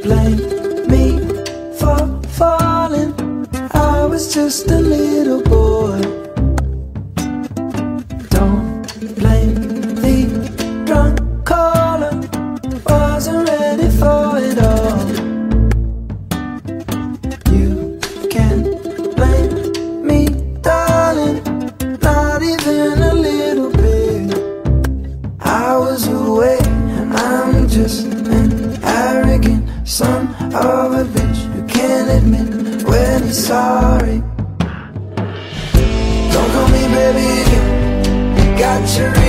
blame me for falling. I was just a little boy. Don't blame the drunk caller, wasn't ready for it all. You can't blame me, darling, not even a little bit. I was away, I'm just an arrogant son of a bitch who can't admit when he's sorry. Don't call me baby, you got your